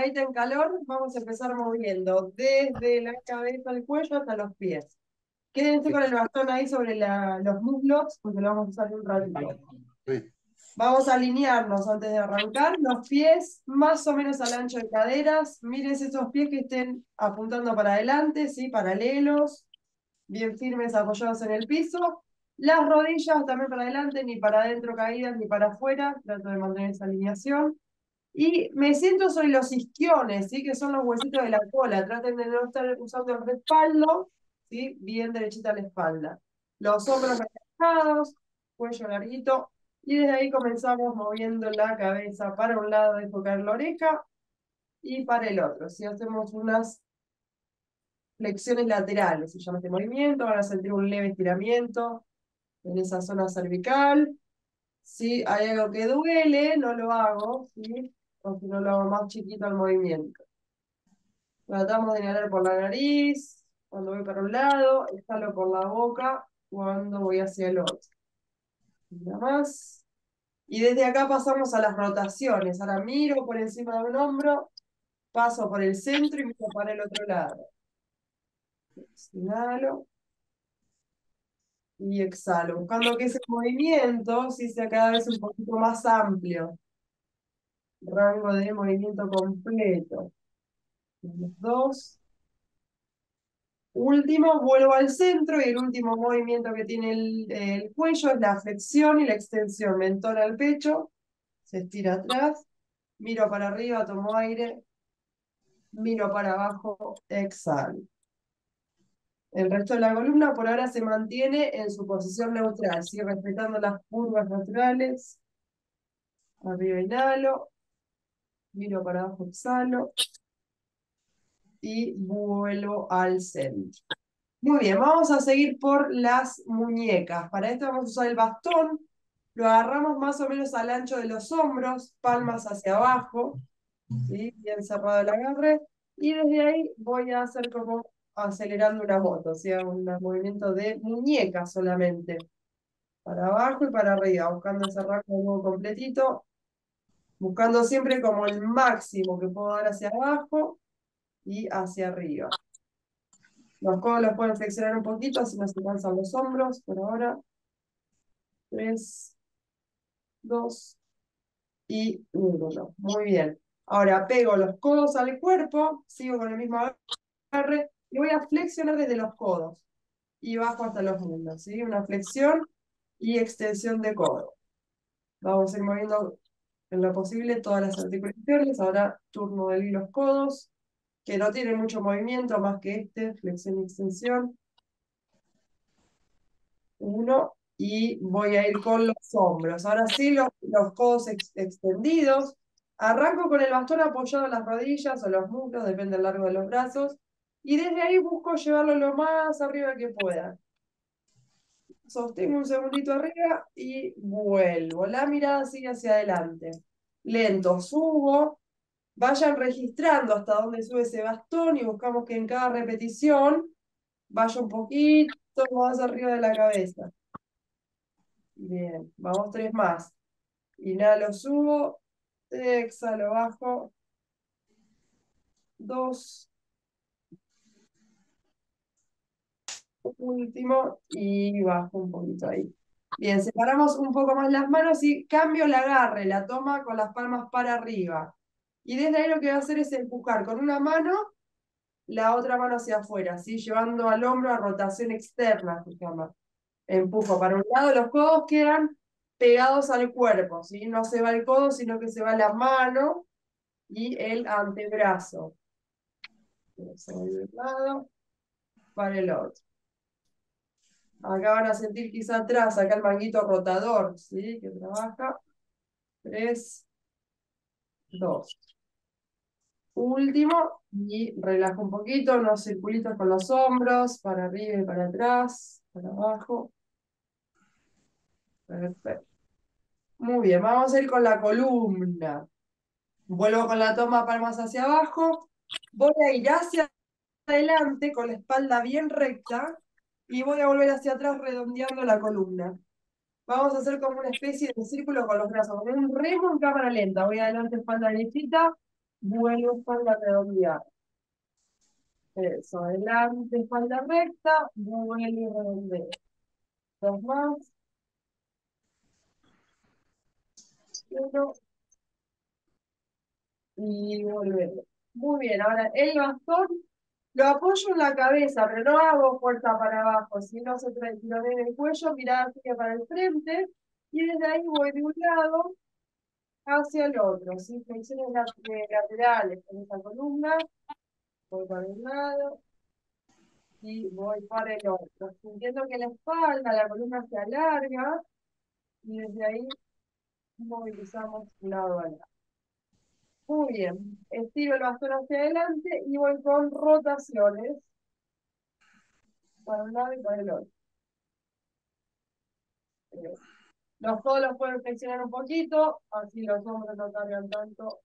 cagadita en calor, vamos a empezar moviendo desde la cabeza al cuello hasta los pies. Quédense con el bastón ahí sobre los muslos, porque lo vamos a usar un ratito. Sí. Vamos a alinearnos antes de arrancar, los pies más o menos al ancho de caderas. Miren esos pies que estén apuntando para adelante, ¿sí? Paralelos, bien firmes, apoyados en el piso. Las rodillas también para adelante, ni para adentro caídas, ni para afuera. Trato de mantener esa alineación. Y me siento sobre los isquiones, ¿sí? Que son los huesitos de la cola. Traten de no estar usando el respaldo, ¿sí? Bien derechita la espalda. Los hombros relajados, cuello larguito. Y desde ahí comenzamos moviendo la cabeza para un lado, enfocar la oreja, y para el otro. Si hacemos unas flexiones laterales, se llama este movimiento, van a sentir un leve estiramiento en esa zona cervical. Si hay algo que duele, no lo hago, ¿sí? O si no lo hago más chiquito el movimiento. Tratamos de inhalar por la nariz cuando voy para un lado, exhalo por la boca cuando voy hacia el otro. Nada más. Y desde acá pasamos a las rotaciones. Ahora miro por encima de un hombro, paso por el centro y miro para el otro lado. Inhalo y exhalo, buscando que ese movimiento sí sea cada vez un poquito más amplio. Rango de movimiento completo. Los dos. Último, vuelvo al centro y el último movimiento que tiene el cuello es la flexión y la extensión. Mentón al pecho, se estira atrás, miro para arriba, tomo aire, miro para abajo, exhalo. El resto de la columna por ahora se mantiene en su posición neutral, ¿sí? Respetando las curvas naturales. Arriba inhalo, miro para abajo, exhalo y vuelvo al centro. Muy bien, vamos a seguir por las muñecas. Para esto vamos a usar el bastón. Lo agarramos más o menos al ancho de los hombros, palmas hacia abajo, ¿sí? Bien cerrado el agarre. Y desde ahí voy a hacer como acelerando una moto, o sea, un movimiento de muñeca solamente. Para abajo y para arriba, buscando ese rango completito, buscando siempre como el máximo que puedo dar hacia abajo y hacia arriba. Los codos los pueden flexionar un poquito, así no se cansan los hombros. Por ahora, 3, 2 y 1. Muy bien. Ahora pego los codos al cuerpo, sigo con el mismo agarre y voy a flexionar desde los codos y bajo hasta los muslos, ¿sí? Una flexión y extensión de codo. Vamos a ir moviendo en lo posible todas las articulaciones. Ahora turno de los codos, que no tienen mucho movimiento más que flexión y extensión. 1 y voy a ir con los hombros. Ahora sí, los codos extendidos. Arranco con el bastón apoyado en las rodillas o los muslos, depende del largo de los brazos. Y desde ahí busco llevarlo lo más arriba que pueda. Sostengo un segundito arriba y vuelvo. La mirada sigue hacia adelante. Lento, subo. Vayan registrando hasta dónde sube ese bastón y buscamos que en cada repetición vaya un poquito más arriba de la cabeza. Bien, vamos 3 más. Inhalo, subo, exhalo, bajo. 2, último, y bajo un poquito ahí. Bien, separamos un poco más las manos y cambio el agarre, la toma con las palmas para arriba. Y desde ahí lo que voy a hacer es empujar con una mano, la otra mano hacia afuera, ¿sí? Llevando al hombro a rotación externa, se llama. Empujo para un lado, los codos quedan pegados al cuerpo, ¿sí? No se va el codo, sino que se va la mano y el antebrazo. Se va de un lado para el otro. Acá van a sentir quizá atrás, acá el manguito rotador, ¿sí? Que trabaja. 3, 2. Último, y relajo un poquito, unos circulitos con los hombros, para arriba y para atrás, para abajo. Perfecto. Muy bien, vamos a ir con la columna. Vuelvo con la toma palmas hacia abajo. Voy a ir hacia adelante con la espalda bien recta y voy a volver hacia atrás redondeando la columna. Vamos a hacer como una especie de círculo con los brazos, como un remo en cámara lenta. Voy adelante, espalda derechita, vuelvo espalda redondeada. Eso, adelante, espalda recta, vuelvo y redondeo. Dos más. Uno, y volvemos. Muy bien, ahora el bastón lo apoyo en la cabeza, pero no hago fuerza para abajo, sino se lo en el cuello, mirada hacia para el frente, y desde ahí voy de un lado hacia el otro, ¿sí? Flexiones laterales con esa columna, voy para un lado y voy para el otro, sintiendo que la espalda, la columna se alarga, y desde ahí movilizamos lado a lado. Muy bien, estiro el bastón hacia adelante y voy con rotaciones para un lado y para el otro. Los codos los pueden flexionar un poquito, así los hombros no cargan tanto.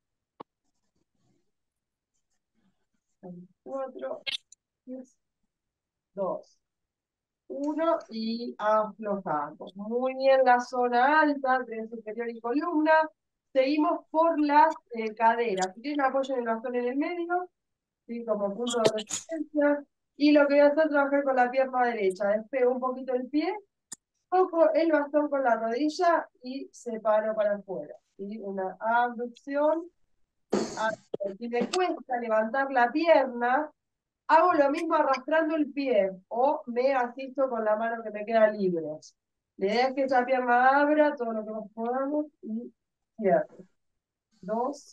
4, 10, 2, 1 y aflojamos. Muy bien la zona alta, tren superior y columna. Seguimos por las caderas. Si tienen apoyo en el bastón en el medio, ¿sí? Como punto de resistencia. Y lo que voy a hacer es trabajar con la pierna derecha. Despego un poquito el pie, toco el bastón con la rodilla y separo para afuera. ¿Sí? Una abducción. Si me cuesta levantar la pierna, hago lo mismo arrastrando el pie o me asisto con la mano que me queda libre. La idea es que esa pierna abra todo lo que nos podamos y cierre. 2.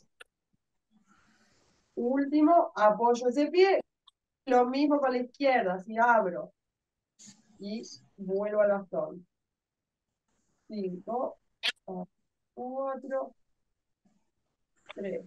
Último, apoyo ese pie. Lo mismo con la izquierda, si abro y vuelvo al bastón. 5, 4, 3,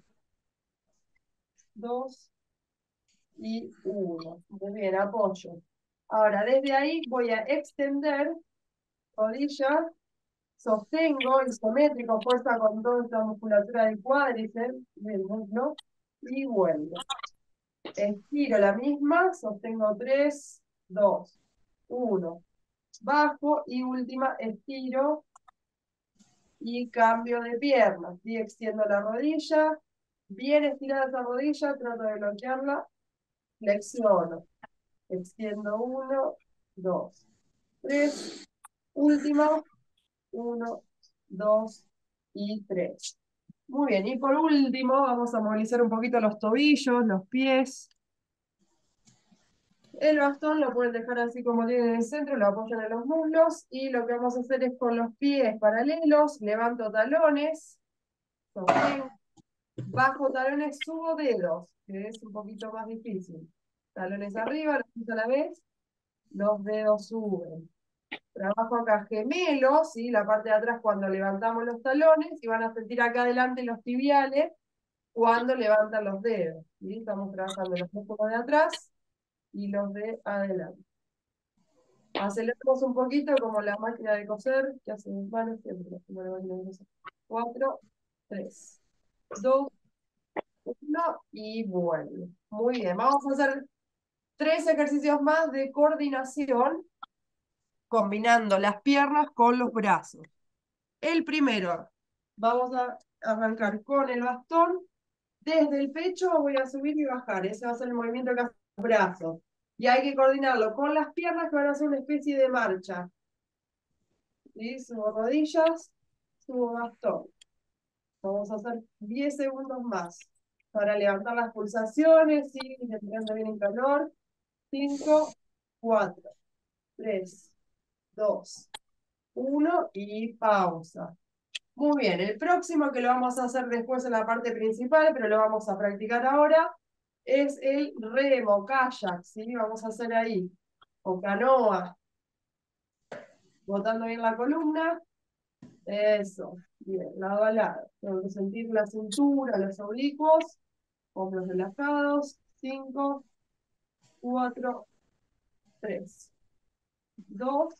2 y 1. Muy bien, apoyo. Ahora, desde ahí voy a extender rodilla, sostengo isométrico, fuerza con toda esta musculatura del cuádriceps, del muslo, y vuelvo. Estiro la misma, sostengo 3, 2, 1. Bajo y última, estiro y cambio de pierna. ¿Sí? Extiendo la rodilla, bien estirada esa rodilla, trato de bloquearla, flexiono. Extiendo 1, 2, 3, última, 1, 2 y 3. Muy bien, y por último vamos a movilizar un poquito los tobillos, los pies. El bastón lo pueden dejar así como tiene en el centro, lo apoyan en los muslos y lo que vamos a hacer es con los pies paralelos, levanto talones, sostengo, bajo talones, subo dedos, que es un poquito más difícil. Talones arriba, los pies a la vez, los dedos suben. Trabajo acá gemelos, ¿sí? La parte de atrás cuando levantamos los talones y van a sentir acá adelante los tibiales cuando levantan los dedos. ¿Sí? Estamos trabajando los músculos de atrás y los de adelante. Aceleramos un poquito como la máquina de coser, que hace mis manos siempre, como la máquina de coser. 4, 3, 2, 1 y vuelvo. Muy bien, vamos a hacer 3 ejercicios más de coordinación combinando las piernas con los brazos. El primero, vamos a arrancar con el bastón. Desde el pecho voy a subir y bajar. Ese va a ser el movimiento que hacen los brazos. Y hay que coordinarlo con las piernas que van a hacer una especie de marcha. ¿Sí? Subo rodillas, subo bastón. Vamos a hacer 10 segundos más para levantar las pulsaciones, ¿sí? Entrando bien en calor. 5, 4, 3, 2, 1 y pausa. Muy bien, el próximo que lo vamos a hacer después en la parte principal, pero lo vamos a practicar ahora, es el remo, kayak, ¿sí? Vamos a hacer ahí, o canoa, botando bien la columna, eso, bien, lado a lado. Tengo que sentir la cintura, los oblicuos, hombros relajados, 5, 4, 3, 2,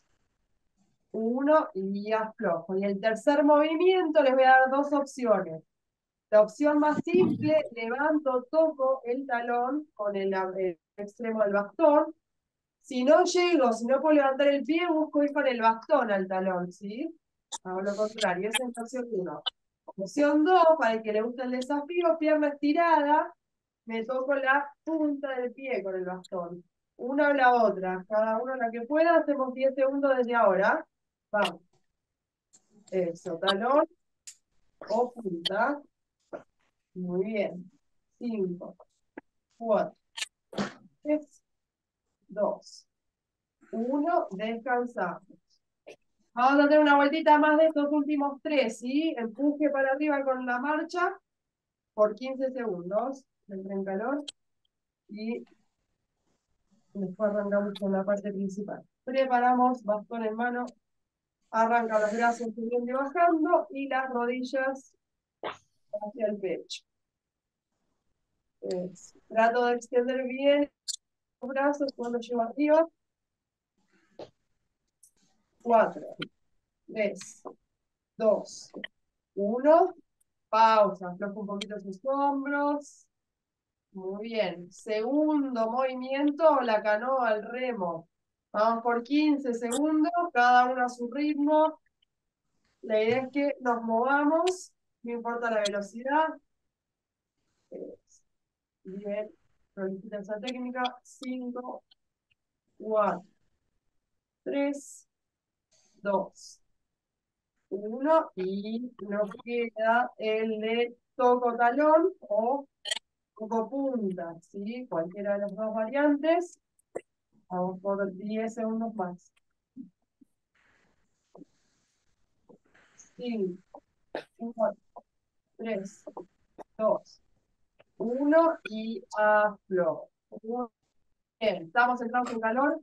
1 y aflojo. Y el tercer movimiento les voy a dar dos opciones. La opción más simple, levanto, toco el talón con el extremo del bastón. Si no llego, si no puedo levantar el pie, busco ir con el bastón al talón, ¿sí? Hago lo contrario, esa es la opción 1. Opción 2, para el que le gusta el desafío, pierna estirada, me toco la punta del pie con el bastón. Una o la otra, cada uno la que pueda, hacemos 10 segundos desde ahora. Vamos. Eso, talón o punta. Muy bien. 5, 4, 3, 2, 1. Descansamos. Vamos a hacer una vueltita más de estos últimos tres, ¿sí? Empuje para arriba con la marcha por 15 segundos. Entra en calor y después arrancamos con la parte principal. Preparamos, bastón en mano, arranca los brazos subiendo y bajando y las rodillas hacia el pecho. Trato de extender bien los brazos cuando llevo arriba. 4, 3, 2, 1. Pausa, aflojo un poquito sus hombros. Muy bien. Segundo movimiento, la canoa al remo. Vamos por 15 segundos, cada uno a su ritmo. La idea es que nos movamos, no importa la velocidad. Bien, solicita esa técnica. 5, 4, 3, 2, 1. Y nos queda el de toco talón o toco punta, ¿sí? Cualquiera de las dos variantes. Vamos por 10 segundos más. 5, 4, 3, 2, 1 y aflo. Muy bien, ¿estamos entrando en calor?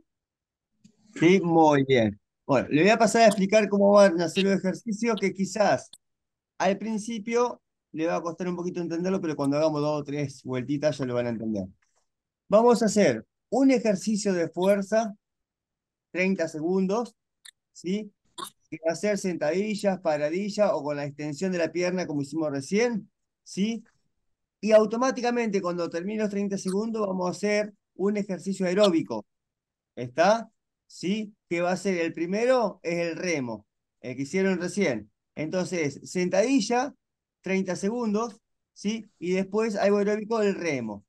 Sí, muy bien. Bueno, le voy a pasar a explicar cómo van a hacer los ejercicios que quizás al principio le va a costar un poquito entenderlo, pero cuando hagamos dos o tres vueltitas ya lo van a entender. Vamos a hacer un ejercicio de fuerza, 30 segundos, ¿sí? Que va a ser sentadillas, paradilla o con la extensión de la pierna como hicimos recién, ¿sí? Y automáticamente cuando termine los 30 segundos vamos a hacer un ejercicio aeróbico. ¿Está? ¿Sí? Que va a ser el primero, es el remo, el que hicieron recién. Entonces, sentadilla, 30 segundos, ¿sí? Y después algo aeróbico, el remo.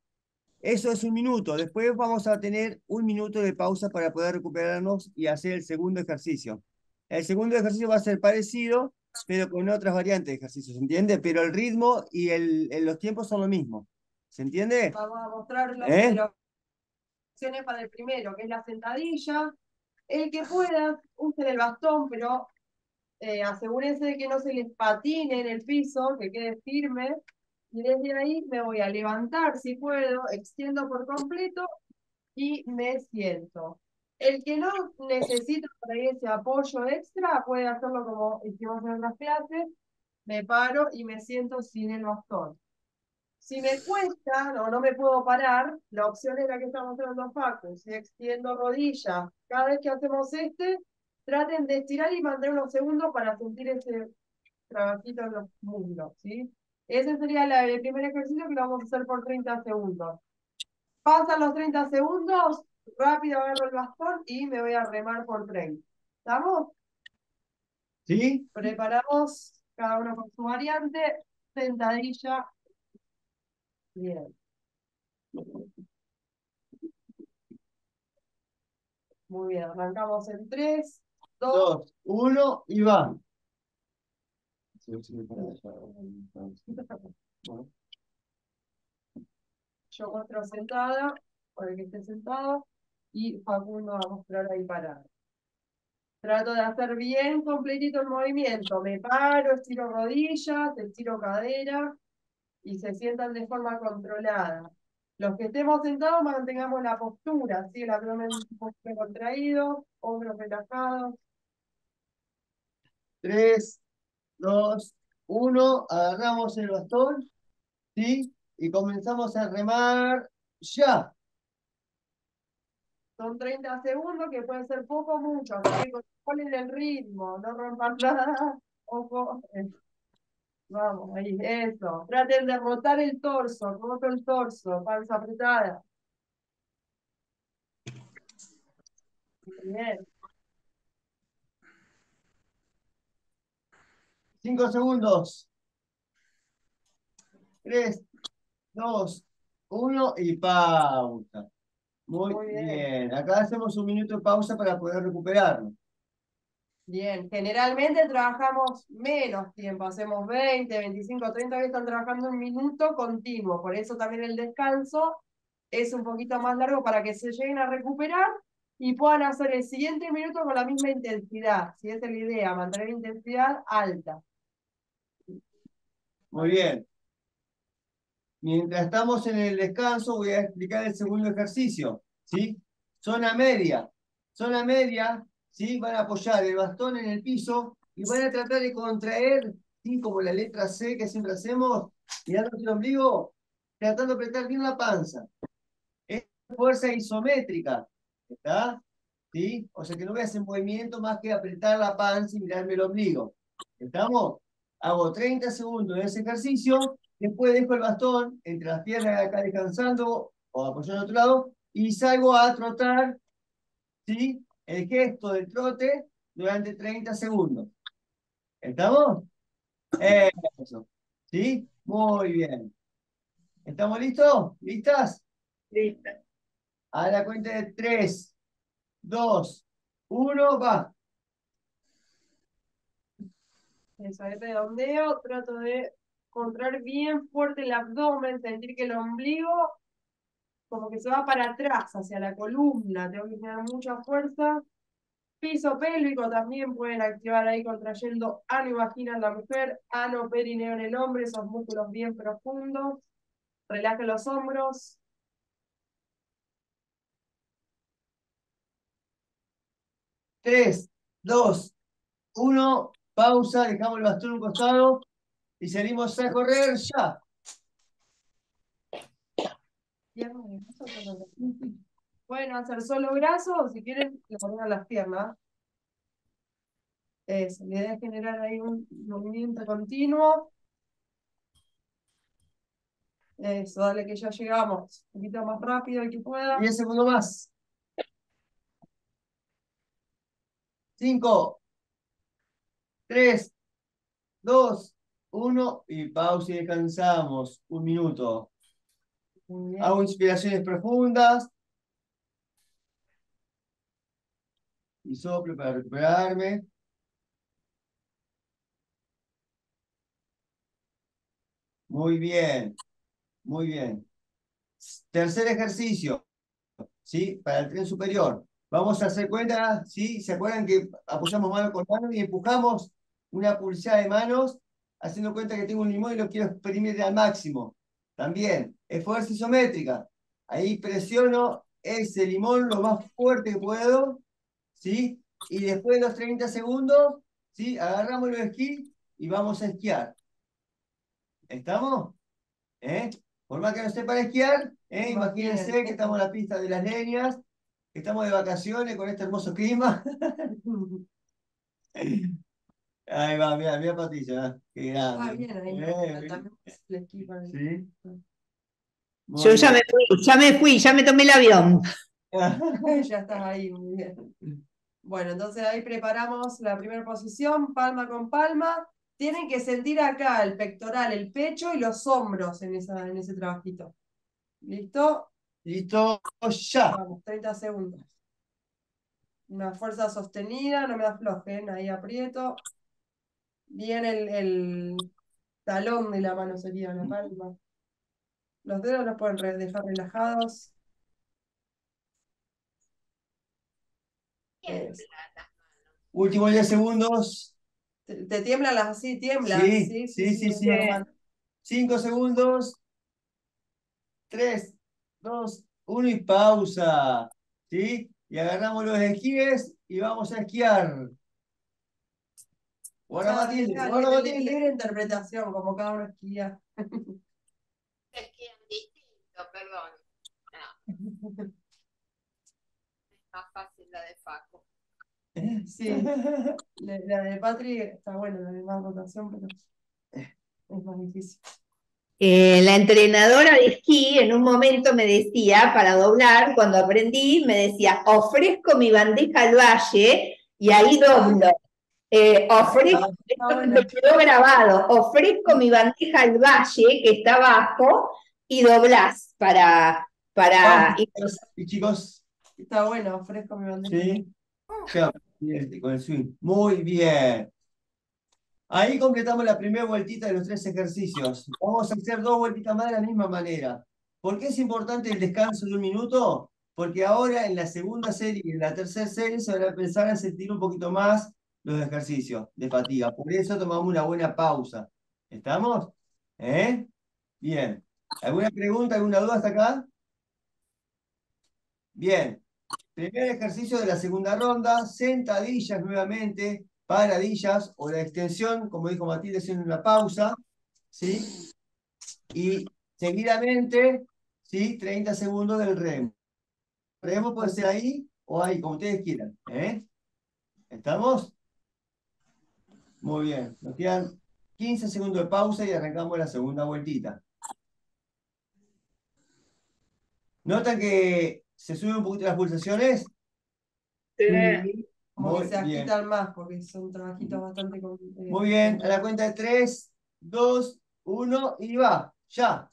Eso es un minuto. Después vamos a tener un minuto de pausa para poder recuperarnos y hacer el segundo ejercicio. El segundo ejercicio va a ser parecido, pero con otras variantes de ejercicios, ¿se entiende? Pero el ritmo y los tiempos son lo mismo. ¿Se entiende? Vamos a mostrar ¿Eh? las opciones para el primero, que es la sentadilla. El que pueda, usen el bastón, pero asegúrense de que no se les patine en el piso, que quede firme. Y desde ahí me voy a levantar si puedo, extiendo por completo y me siento. El que no necesita por ahí ese apoyo extra puede hacerlo como hicimos en otras clases. Me paro y me siento sin el bastón. Si me cuesta o no me puedo parar, la opción es la que estamos mostrando Facu. Si extiendo rodillas, cada vez que hacemos traten de estirar y mantener unos segundos para sentir ese trabajito en los muslos, ¿sí? Ese sería el primer ejercicio que lo vamos a hacer por 30 segundos. Pasan los 30 segundos, rápido agarro el bastón y me voy a remar por 30. ¿Estamos? ¿Sí? Preparamos cada uno con su variante. Sentadilla. Bien. Muy bien, arrancamos en 3, 2. Dos, uno y va. Yo muestro sentada, por el que esté sentado, y Facundo va a mostrar ahí parado. Trato de hacer bien completito el movimiento. Me paro, estiro rodillas, estiro cadera y se sientan de forma controlada. Los que estemos sentados mantengamos la postura, ¿sí? El abdomen un poco contraído, hombros relajados. Tres, dos, uno. Agarramos el bastón, ¿sí? Y comenzamos a remar ya. Son 30 segundos que puede ser poco o mucho, así que controlen el ritmo, no rompan nada. Ojo. Vamos, ahí, eso. Traten de rotar el torso, roto el torso, panza apretada. Bien. 5 segundos. 3, 2, 1 y pausa. Muy Muy bien. bien. Acá hacemos un minuto de pausa para poder recuperarnos. Bien, generalmente trabajamos menos tiempo, hacemos 20, 25, 30, hoy están trabajando un minuto continuo, por eso también el descanso es un poquito más largo para que se lleguen a recuperar y puedan hacer el siguiente minuto con la misma intensidad, si esa es la idea, mantener intensidad alta. Muy bien. Mientras estamos en el descanso, voy a explicar el segundo ejercicio, ¿sí? Zona media. Zona media, ¿sí? Van a apoyar el bastón en el piso y van a tratar de contraer, ¿sí? Como la letra C que siempre hacemos, mirando el ombligo, tratando de apretar bien la panza. Es fuerza isométrica, ¿está? ¿Sí? O sea que no voy a hacer movimiento más que apretar la panza y mirarme el ombligo. ¿Estamos? Hago 30 segundos de ese ejercicio, después dejo el bastón entre las piernas acá descansando o apoyado al otro lado y salgo a trotar, ¿sí? El gesto del trote durante 30 segundos. ¿Estamos? Eso. ¿Sí? Muy bien. ¿Estamos listos? ¿Listas? Listo. A la cuenta de 3, 2, 1, va. Eso, ahí redondeo, trato de contraer bien fuerte el abdomen, sentir que el ombligo como que se va para atrás, hacia la columna, tengo que tener mucha fuerza. Piso pélvico también pueden activar ahí contrayendo ano y vagina en la mujer, ano perineo en el hombre, esos músculos bien profundos. Relaje los hombros. 3, 2, 1, pausa, dejamos el bastón a un costado y salimos a correr ya. Pueden hacer solo brazos o si quieren le ponen a las piernas. Eso, la idea es generar ahí un movimiento continuo. Eso, dale que ya llegamos. Un poquito más rápido el que pueda. 10 segundos más. 5, 3, 2, 1 y pausa y descansamos. Un minuto. Muy bien. Hago inspiraciones profundas. Y soplo para recuperarme. Muy bien. Muy bien. Tercer ejercicio, ¿sí? Para el tren superior. Vamos a hacer cuenta, ¿sí? ¿Se acuerdan que apoyamos mano con mano y empujamos una pulsada de manos, haciendo cuenta que tengo un limón y lo quiero exprimir al máximo? También, es fuerza isométrica. Ahí presiono ese limón lo más fuerte que puedo, ¿sí? Y después de los 30 segundos, ¿sí? Agarramos los esquís y vamos a esquiar. ¿Estamos? ¿Eh? Por más que no sepan esquiar, imagínense que estamos en la pista de las leñas, que estamos de vacaciones con este hermoso clima. Ahí va, mira, mira Patricia, qué grande. Bien, ahí Bien. también le esquivan. Sí. Yo Muy ya me fui, ya me tomé el avión. bien. Ya estás ahí, muy bien. Bueno, entonces ahí preparamos la primera posición, palma con palma. Tienen que sentir acá el pectoral, el pecho y los hombros en ese trabajito. ¿Listo? Listo, ya. Vamos, 30 segundos. Una fuerza sostenida, no me aflojen, ahí aprieto. Bien el talón de la mano sería la palma. Los dedos los pueden dejar relajados. Eso. Últimos 10 segundos. ¿Te tiemblan las así? ¿Tiemblan? Sí, sí, sí. normal. 5 segundos. 3, 2, 1 y pausa. ¿Sí? Y agarramos los esquíes y vamos a esquiar. Guarda Matilde, guarda Matilde. Libre interpretación, como cada uno esquía. Esquían distinto, perdón. No, es más fácil la de Facu. Sí, la de Patri está buena, la de más rotación, pero es más difícil. La entrenadora de esquí en un momento me decía, para doblar, cuando aprendí, me decía, ofrezco mi bandeja al valle y ahí doblo. Ofrezco, esto me quedó grabado, ofrezco mi bandeja al valle que está abajo y doblás para Y chicos, Está bueno, ofrezco mi bandeja. ¿sí? Ya, con el swing. Muy bien. Ahí completamos la primera vueltita de los 3 ejercicios. Vamos a hacer 2 vueltitas más de la misma manera. ¿Por qué es importante el descanso de 1 minuto? Porque ahora en la segunda serie y en la tercera serie se van a empezar a sentir un poquito más los ejercicios de fatiga. Por eso tomamos una buena pausa. ¿Estamos? ¿Eh? Bien. ¿Alguna pregunta, alguna duda hasta acá? Bien. Primer ejercicio de la segunda ronda, sentadillas nuevamente, paradillas o la extensión, como dijo Matilde, haciendo una pausa, ¿sí? Y seguidamente, ¿sí? 30 segundos del remo. El remo puede ser ahí o ahí, como ustedes quieran, ¿eh? ¿Estamos? Muy bien. Nos quedan 15 segundos de pausa y arrancamos la segunda vueltita. ¿Notan que se suben un poquito las pulsaciones? Como que Muy se bien. agitan más porque son trabajitos bastante Muy bien, a la cuenta de 3, 2, 1 y va, ya.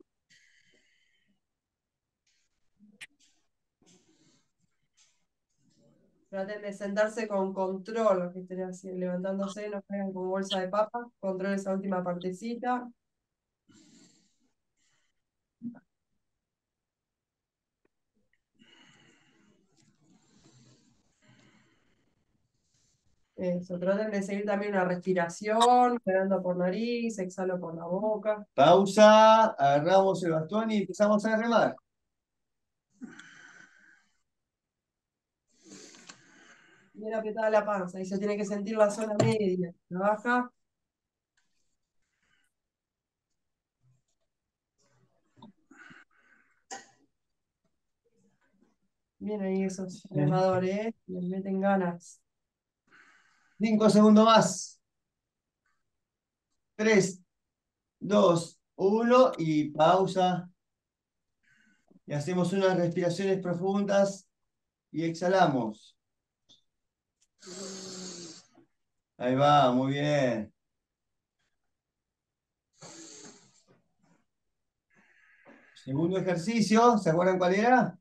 Traten de sentarse con control, que estén así, levantándose, no caigan como bolsa de papa. Control esa última partecita. Eso, traten de seguir también una respiración, inhalando por nariz, exhalo por la boca. Pausa, agarramos el bastón y empezamos a remar. Bien apretada la panza, ahí se tiene que sentir la zona media. Trabaja. Bien ahí esos remadores, les meten ganas. 5 segundos más. 3, 2, 1 y pausa. Y hacemos unas respiraciones profundas y exhalamos. Ahí va, muy bien. Segundo ejercicio, ¿se acuerdan cuál era?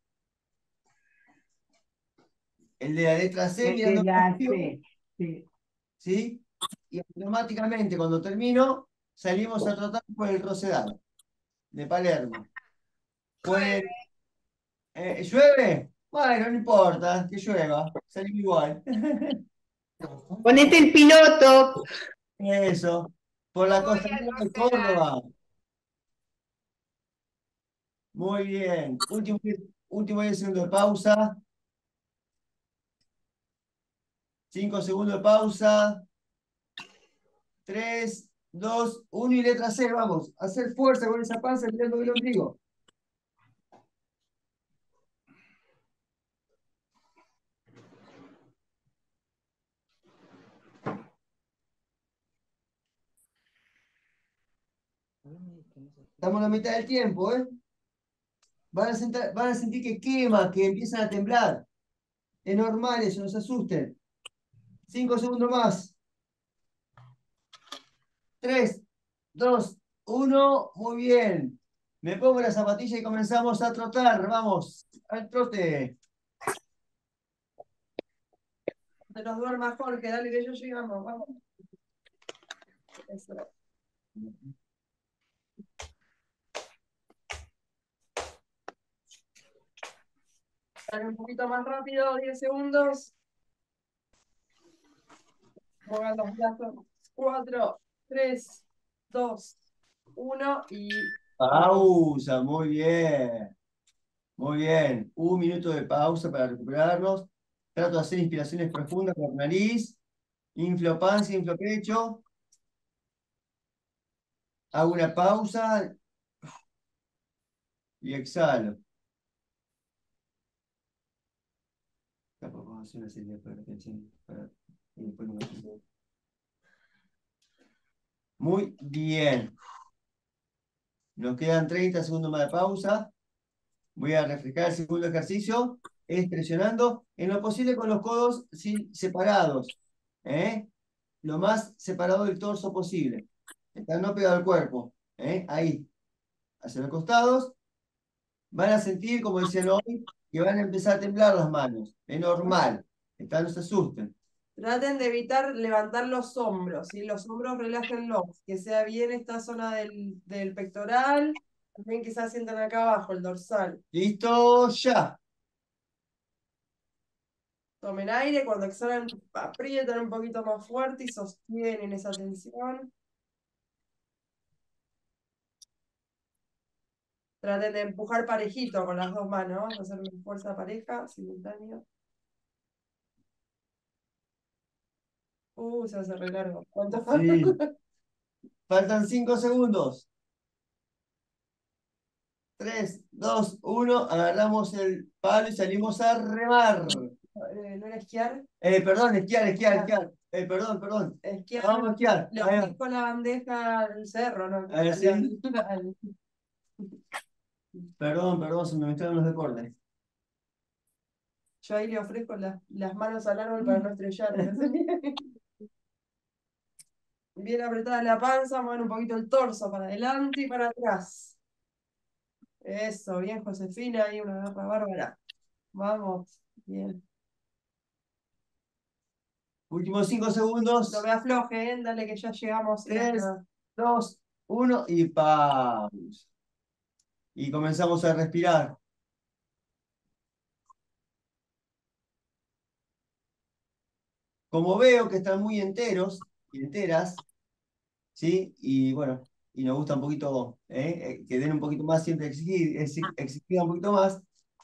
El de la letra C, mirando para arriba, sí. ¿sí? Y automáticamente cuando termino, salimos a trotar por el Rosedal de Palermo. Pues, ¿llueve? Bueno, no importa, que llueva, salimos igual. Ponete el piloto. Eso, por la costanera de Córdoba. Muy bien. Último 10 segundos de pausa. 5 segundos de pausa. 3, 2, 1 y letra C. Vamos, a hacer fuerza con esa panza mirando el ombligo. Estamos en la mitad del tiempo, ¿eh? Van a sentir que quema, que empiezan a temblar. Es normal eso, no se asusten. 5 segundos más. 3, 2, 1. Muy bien. Me pongo la zapatilla y comenzamos a trotar. Vamos, al trote. Te nos duermas, Jorge, dale que yo llegamos, vamos. Eso. Dale un poquito más rápido, 10 segundos. Muevan los brazos. 4, 3, 2, 1 y Pausa, muy bien. Muy bien. 1 minuto de pausa para recuperarnos. Trato de hacer inspiraciones profundas por nariz. Inflo panza, inflo pecho. Hago una pausa y exhalo. Vamos a hacer una serie de atención. Y después nos vamos. Muy bien. Nos quedan 30 segundos más de pausa. Voy a refrescar el segundo ejercicio. Es presionando en lo posible con los codos separados. ¿Eh? lo más separado del torso posible. Está no pegado al cuerpo. Ahí, hacia los costados. Van a sentir, como decían hoy, que van a empezar a temblar las manos. Es normal. No se asusten. Traten de evitar levantar los hombros, ¿sí? Los hombros relájenlos, que sea bien esta zona del pectoral, también quizás sientan acá abajo, el dorsal. ¿Listo? Ya. Tomen aire, cuando exhalan, aprietan un poquito más fuerte y sostienen esa tensión. Traten de empujar parejito con las dos manos, hacer una fuerza pareja, simultánea. Se hace re largo. ¿Cuánto falta? Sí. Faltan 5 segundos. 3, 2, 1. Agarramos el palo y salimos a remar. ¿No era esquiar? Perdón, esquiar. Perdón. Esquiar, Vamos a esquiar. lo Ahí va. fui con la bandeja al cerro, ¿no? A ver, sí. Perdón, se me mezclaron los deportes. Yo ahí le ofrezco las manos al árbol para no estrellarme. Bien apretada la panza, mueven un poquito el torso para adelante y para atrás. Eso, bien, Josefina, ahí una garra bárbara. Vamos, bien. Últimos 5 segundos. No me afloje, dale que ya llegamos. 3, 2, 1 y pausa. Y comenzamos a respirar. Como veo que están muy enteros y enteras, ¿sí? Y bueno, y nos gusta un poquito, que den un poquito más, siempre exigir un poquito más.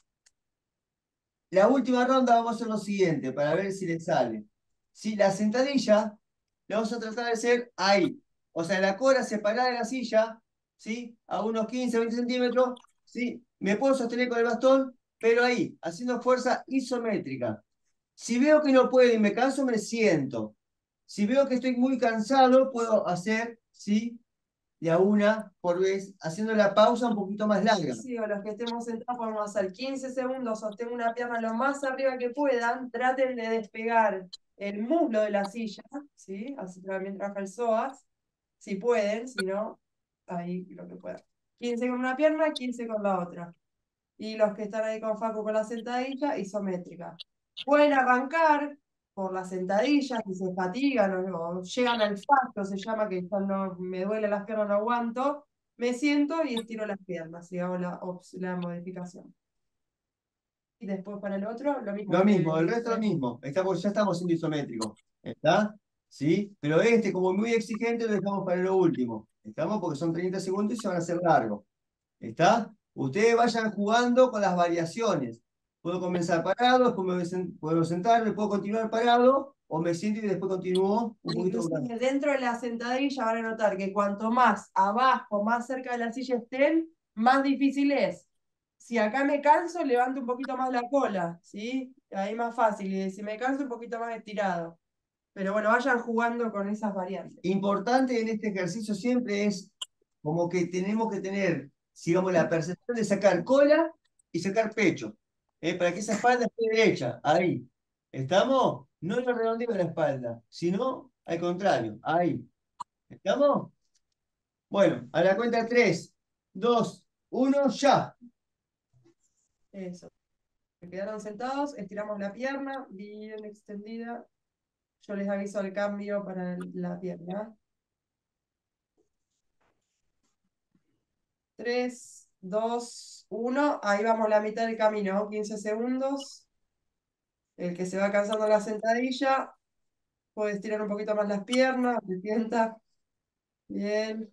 La última ronda vamos a hacer lo siguiente, para ver si les sale. Si la sentadilla, la vamos a tratar de hacer ahí. O sea, la cola separada de la silla, ¿sí? A unos 15, 20 centímetros, ¿sí? Me puedo sostener con el bastón, pero ahí, haciendo fuerza isométrica. Si veo que no puedo y me canso, me siento. Si veo que estoy muy cansado, puedo hacer, ¿sí? De a una por vez, haciendo la pausa un poquito más larga. Sí, o los que estemos sentados podemos hacer 15 segundos, sostengan una pierna lo más arriba que puedan, traten de despegar el muslo de la silla, ¿sí? Así también trabaja el psoas, si pueden, si no, ahí lo que puedan. 15 con una pierna, 15 con la otra. Y los que están ahí con Facu con la sentadilla, isométrica. Pueden arrancar por las sentadillas, si se fatigan o llegan al fallo, se llama que ya no me duele las piernas, no aguanto, me siento y estiro las piernas y hago la modificación. Y después para el otro, lo mismo. Lo mismo, el resto lo mismo. Ya estamos siendo isométricos. ¿Está? ¿Sí? Pero como muy exigente, lo dejamos para lo último. ¿Estamos? Porque son 30 segundos y se van a hacer largos. ¿Está? Ustedes vayan jugando con las variaciones. Puedo comenzar parado, después puedo sentarme, puedo continuar parado, o me siento y después continúo un poquito. Inclusive dentro de la sentadilla van a notar que cuanto más abajo, más cerca de la silla estén, más difícil es. Si acá me canso, levanto un poquito más la cola, ¿sí? Ahí más fácil. Y si me canso, un poquito más estirado. Pero bueno, vayan jugando con esas variantes. Importante en este ejercicio siempre es como que tenemos que tener, digamos, la percepción de sacar cola y sacar pecho, para que esa espalda esté derecha, ahí. ¿Estamos? No lo redondeo de la espalda, sino al contrario, ahí. ¿Estamos? Bueno, a la cuenta 3, 2, 1, ya. Eso. Se quedaron sentados, estiramos la pierna, bien extendida. Yo les aviso el cambio para la pierna. 3, 2, 1. Ahí vamos la mitad del camino, 15 segundos. El que se va cansando la sentadilla, puede estirar un poquito más las piernas, se sienta. Bien.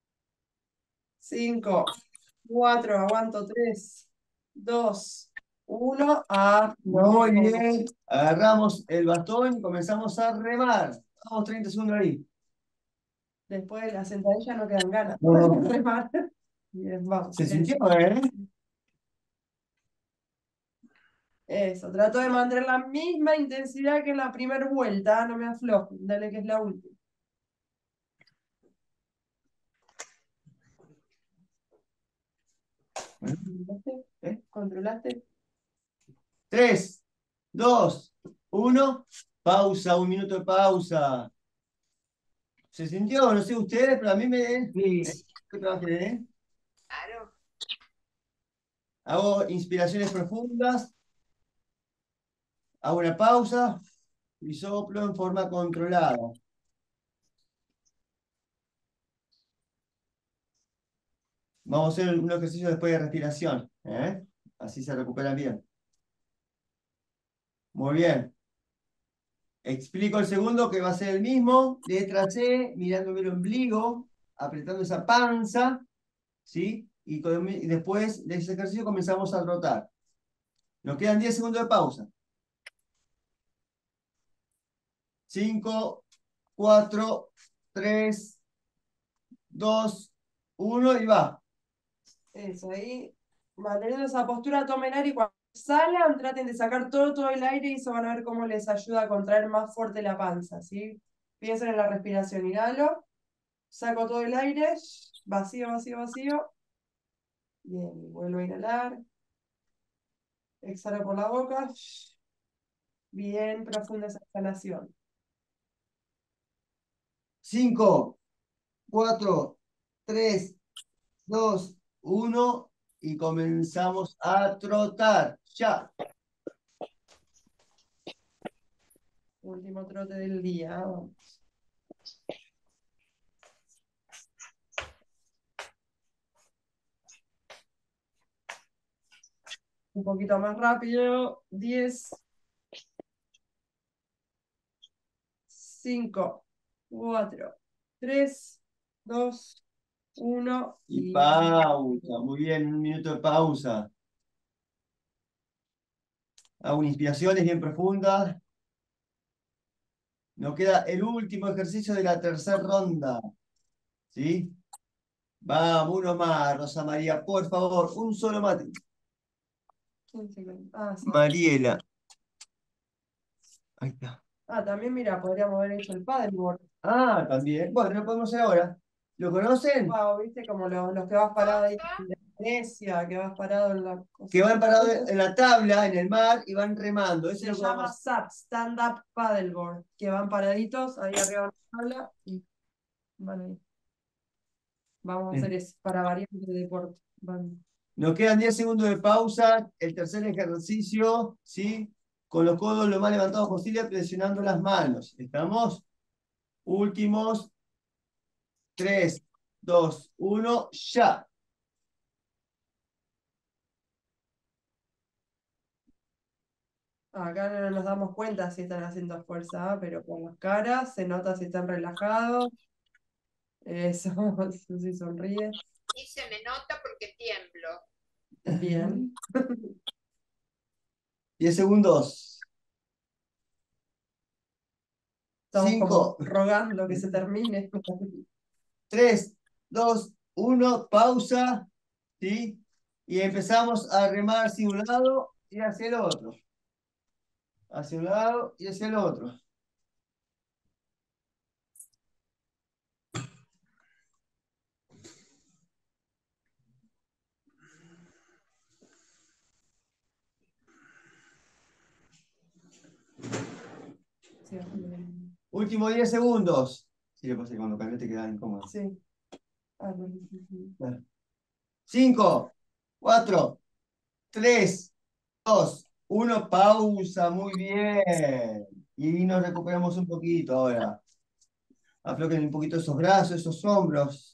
5, 4, aguanto 3, 2, 1. Muy bien. Agarramos el bastón y comenzamos a remar. Vamos 30 segundos ahí. Después de la sentadilla no quedan ganas No. de remar. Bien, vamos. Se sintió, ¿eh? Eso, trato de mantener la misma intensidad que en la primera vuelta, no me aflojo, dale que es la última. ¿Controlaste? 3, 2, 1. Pausa, un minuto de pausa. ¿Se sintió? No sé ustedes, pero a mí me... Sí. ¿Qué trabajé, Claro. Hago inspiraciones profundas, hago una pausa y soplo en forma controlada. Vamos a hacer un ejercicio después de respiración, ¿eh? Así se recuperan bien. Muy bien. Explico el segundo que va a ser el mismo. Letra C, mirándome el ombligo, apretando esa panza, ¿sí? Y después de ese ejercicio comenzamos a rotar. Nos quedan 10 segundos de pausa. 5, 4, 3, 2, 1 y va. Eso, ahí, manteniendo esa postura, tomen aire y cuando salgan, traten de sacar todo el aire y eso van a ver cómo les ayuda a contraer más fuerte la panza, ¿sí? Piensen en la respiración, inhalo, saco todo el aire, vacío, vacío, vacío. Bien, vuelvo a inhalar, exhalo por la boca. Bien, profunda esa exhalación. 5, 4, 3, 2, 1 y comenzamos a trotar. Ya. Último trote del día. Vamos. Un poquito más rápido. 10, 5, 4, 3, 2, 1 Y y pausa. Muy bien, un minuto de pausa. Hago una inspiración bien profunda. Nos queda el último ejercicio de la tercera ronda. ¿Sí? Vamos, uno más, Rosa María, por favor, un solo mate. 15. Ah, sí. Mariela. Ahí está. Ah, también, mira, podríamos haber hecho el paddleboard. Ah, también. Bueno, lo podemos hacer ahora. ¿Lo conocen? Wow, viste, como los que vas parado ahí en Indonesia, que vas parado en la cosa. Que van parados en la tabla, en el mar, y van remando. Eso Se es lo que llama vamos. SUP, Stand Up Paddleboard, que van paraditos ahí arriba de la tabla y van ahí. Vamos a hacer eso para variar de deporte. Van. Nos quedan 10 segundos de pausa. El tercer ejercicio, ¿sí? Con los codos lo más levantados posible, presionando las manos. ¿Estamos? Últimos. 3, 2, 1, ya. Acá no nos damos cuenta si están haciendo fuerza, pero por las caras se nota si están relajados. Eso, si sonríe. Y se me nota porque tiemblo. Bien. 10 segundos. Estamos 5, como rogando que se termine. 3, 2, 1, pausa, ¿sí? Y empezamos a remar hacia un lado y hacia el otro. Hacia un lado y hacia el otro. Sí, Último 10 segundos. Sí, lo que pasa es que cuando cambié te quedaba incómodo. sí. Ah, no, sí. 5, 4, 3, 2, 1, pausa. Muy bien. Y nos recuperamos un poquito ahora. Afloquen un poquito esos brazos, esos hombros.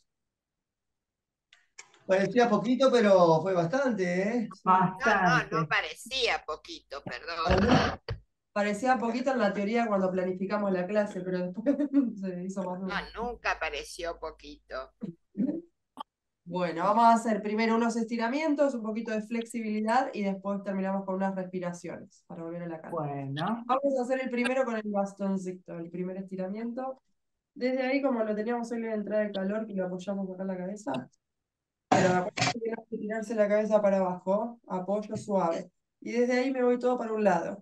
Parecía poquito, pero fue bastante, ¿eh? Bastante. No parecía poquito, perdón. Parecía poquito en la teoría cuando planificamos la clase, pero después se hizo más duro. Nunca pareció poquito. Bueno, vamos a hacer primero unos estiramientos, un poquito de flexibilidad y después terminamos con unas respiraciones para volver a la calma. Bueno. Vamos a hacer el primero con el bastoncito, el primer estiramiento. Desde ahí, como lo teníamos hoy en la entrada de calor, que lo apoyamos acá en la cabeza, pero acuérdense que no hay que tirarse la cabeza para abajo, apoyo suave. Y desde ahí me voy todo para un lado.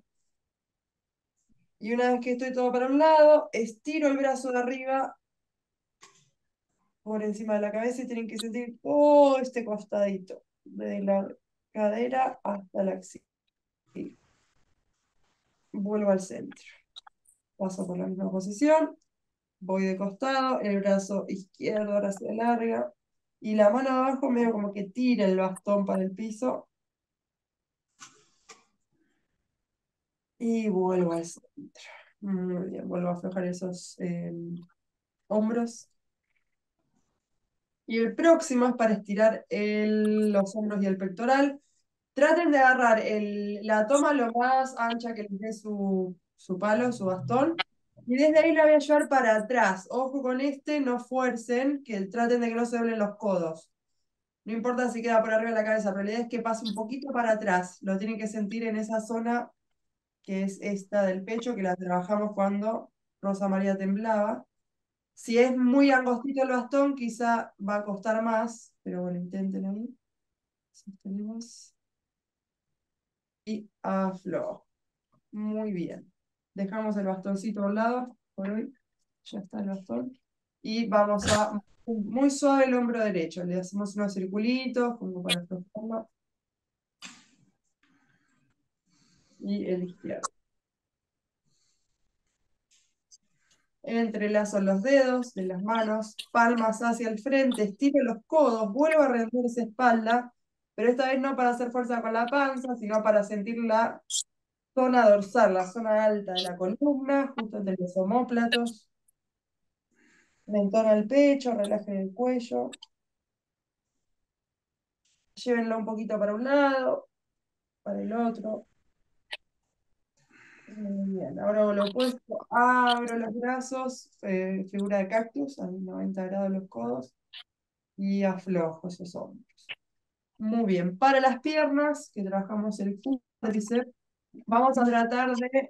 Y una vez que estoy todo para un lado, estiro el brazo de arriba por encima de la cabeza y tienen que sentir todo este costadito, desde la cadera hasta la axila. Vuelvo al centro. Paso por la misma posición. voy de costado, el brazo izquierdo ahora se alarga, y la mano de abajo medio como que tira el bastón para el piso, y vuelvo al centro. Muy bien, vuelvo a aflojar esos hombros. Y el próximo es para estirar los hombros y el pectoral. Traten de agarrar la toma lo más ancha que les dé su palo, su bastón. Y desde ahí la voy a llevar para atrás. Ojo con este, no fuercen, que traten de que no se doblen los codos. No importa si queda por arriba de la cabeza, pero la idea es que pase un poquito para atrás. Lo tienen que sentir en esa zona que es esta del pecho, que la trabajamos cuando Rosa María temblaba. Si es muy angostito el bastón, quizá va a costar más, pero bueno, intenten ahí. Sostenemos y aflojo. Muy bien. Dejamos el bastoncito a un lado, por hoy. Ya está el bastón. Y vamos a muy suave el hombro derecho. Le hacemos unos circulitos como para aflojarlo. Y el izquierdo. Entrelazo los dedos de las manos, palmas hacia el frente, estiro los codos, vuelvo a rendir esa espalda, pero esta vez no para hacer fuerza con la panza, sino para sentir la zona dorsal, la zona alta de la columna, justo entre los omóplatos. Mentón al pecho, relajen el cuello. Llévenlo un poquito para un lado, para el otro. Muy bien, ahora hago lo opuesto, abro los brazos, figura de cactus, a 90 grados los codos, y aflojo esos hombros. Muy bien, para las piernas, que trabajamos el cuádriceps, vamos a tratar de,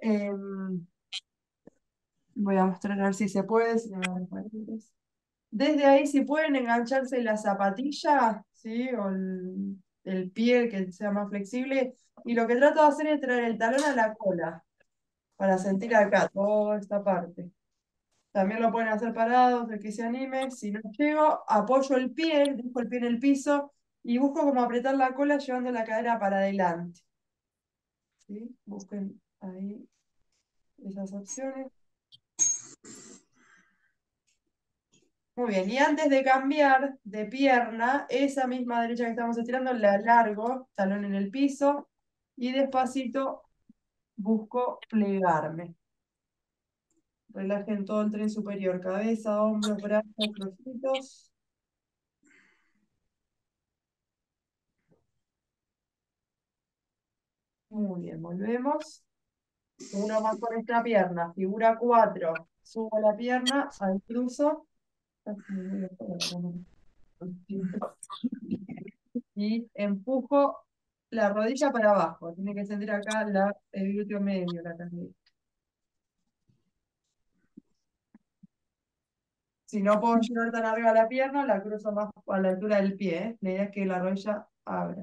voy a mostrar a ver si se puede, si no me dan paredes. Desde ahí, si pueden engancharse la zapatilla, ¿sí? O el pie que sea más flexible, y lo que trato de hacer es traer el talón a la cola, para sentir acá toda esta parte. También lo pueden hacer parados, el que se anime. Si no llego, apoyo el pie, dejo el pie en el piso y busco como apretar la cola llevando la cadera para adelante. ¿Sí? Busquen ahí esas opciones. Muy bien, y antes de cambiar de pierna, esa misma derecha que estamos estirando, la alargo, talón en el piso, y despacito busco plegarme. Relajen todo el tren superior, cabeza, hombros, brazos, flojitos. Muy bien, volvemos. Uno más con esta pierna, figura 4. Subo la pierna al cruzo. Y empujo la rodilla para abajo. Tiene que sentir acá el glúteo medio, la cadera. Si no puedo llevar tan arriba la pierna, la cruzo más a la altura del pie, ¿eh? La idea es que la rodilla abra.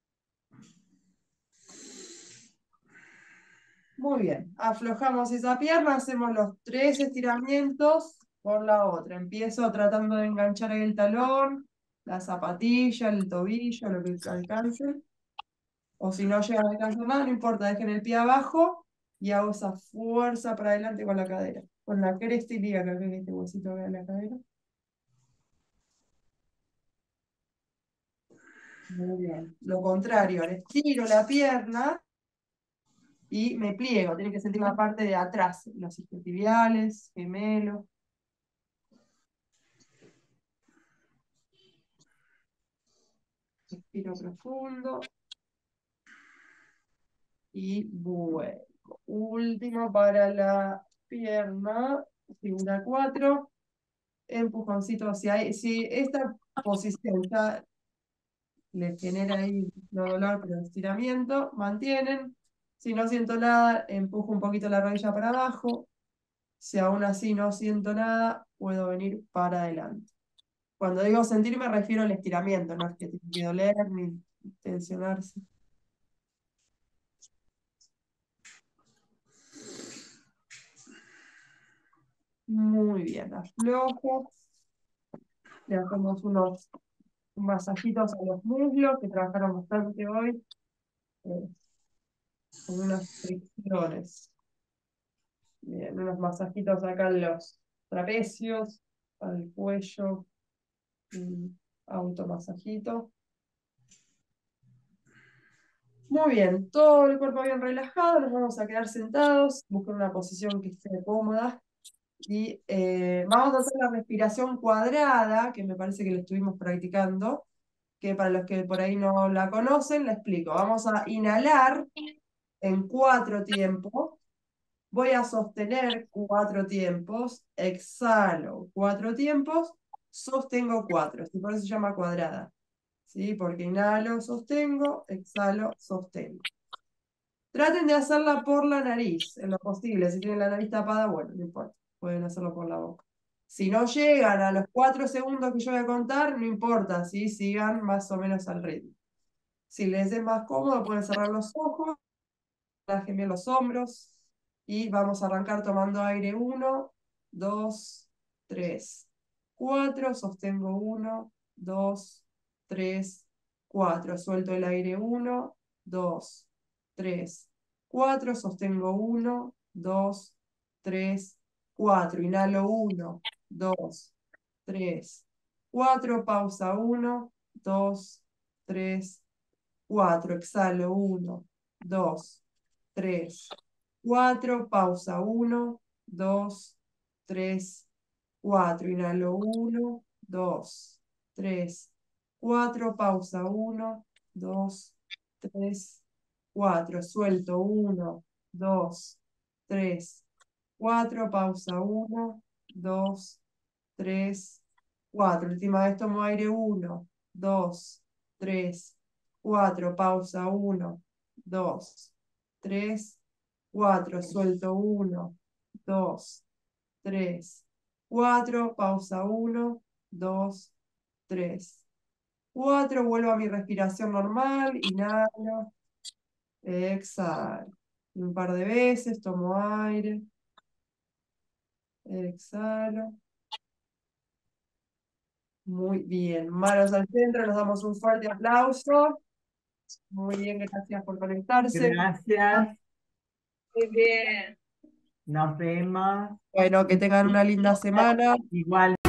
Muy bien, aflojamos esa pierna, hacemos los 3 estiramientos por la otra. Empiezo tratando de enganchar el talón, la zapatilla, el tobillo, lo que alcance. O si no llegan a alcanzar nada, no importa, dejen el pie abajo y hago esa fuerza para adelante con la cadera. Con la cresta ilíaca, que es este huesito de la cadera. Muy bien. Lo contrario, le estiro la pierna y me pliego. Tiene que sentir la parte de atrás, los isquiotibiales, gemelo. Respiro profundo. Y vuelvo. Último para la pierna, figura 4. Empujoncito hacia ahí. Si esta posición ya les genera ahí no dolor, pero estiramiento, mantienen. Si no siento nada, empujo un poquito la rodilla para abajo. Si aún así no siento nada, puedo venir para adelante. Cuando digo sentir me refiero al estiramiento, no es que tiene que doler ni tensionarse. Muy bien, aflojo. Le hacemos unos masajitos a los muslos que trabajaron bastante hoy, eh, con unas fricciones. Bien, unos masajitos acá en los trapecios, para el cuello, automasajito. Muy bien, todo el cuerpo bien relajado, nos vamos a quedar sentados, buscar una posición que esté cómoda. Y vamos a hacer la respiración cuadrada, que me parece que la estuvimos practicando, que para los que por ahí no la conocen, la explico. Vamos a inhalar en 4 tiempos. Voy a sostener 4 tiempos, exhalo 4 tiempos, sostengo 4, por eso se llama cuadrada. ¿Sí? Porque inhalo, sostengo, exhalo, sostengo. Traten de hacerla por la nariz, en lo posible. Si tienen la nariz tapada, bueno, no importa, pueden hacerlo por la boca. Si no llegan a los 4 segundos que yo voy a contar, no importa, ¿sí? Sigan más o menos al ritmo. Si les es más cómodo, pueden cerrar los ojos, relajen bien los hombros y vamos a arrancar tomando aire 1, 2, 3, 4, sostengo 1, 2, 3, 4, suelto el aire 1, 2, 3, 4, sostengo 1, 2, 3, 4, inhalo 1, 2, 3, 4, pausa 1, 2, 3, 4, exhalo 1, 2, 3, 4, pausa 1, 2, 3, 4, inhalo 1, 2, 3, 4, pausa 1, 2, 3, 4, suelto 1, 2, 3, 4, pausa 1, 2, 3, 4, última vez tomo aire 1, 2, 3, 4, pausa 1, 2, 3, 4, suelto 1, 2, 3, 4, pausa 1, 2, 3, 4, vuelvo a mi respiración normal, inhalo, exhalo. Un par de veces, tomo aire, exhalo. Muy bien, manos al centro, nos damos un fuerte aplauso. Muy bien, gracias por conectarse. Gracias, Muy bien. nos vemos. Bueno, que tengan una linda semana. Igual.